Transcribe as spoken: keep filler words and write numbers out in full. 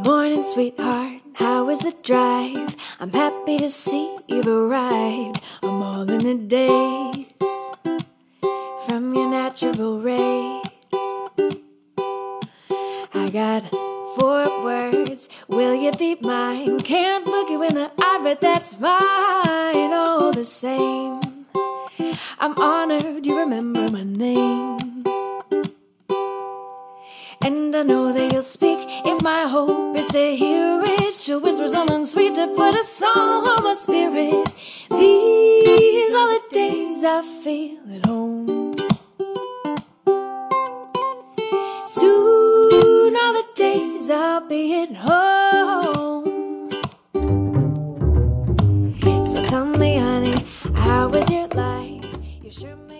Morning, sweetheart, how was the drive? I'm happy to see you've arrived. I'm all in a daze from your natural rays. I got four words, will you be mine? Can't look you in the eye, but that's fine. All the same, I'm honored you remember my name. And I know that you'll speak if my hope is to hear it. She'll whisper something sweet to put a song on my spirit. These are the days I feel at home. Soon are the days I'll be at home. So tell me, honey, how was your life? You sure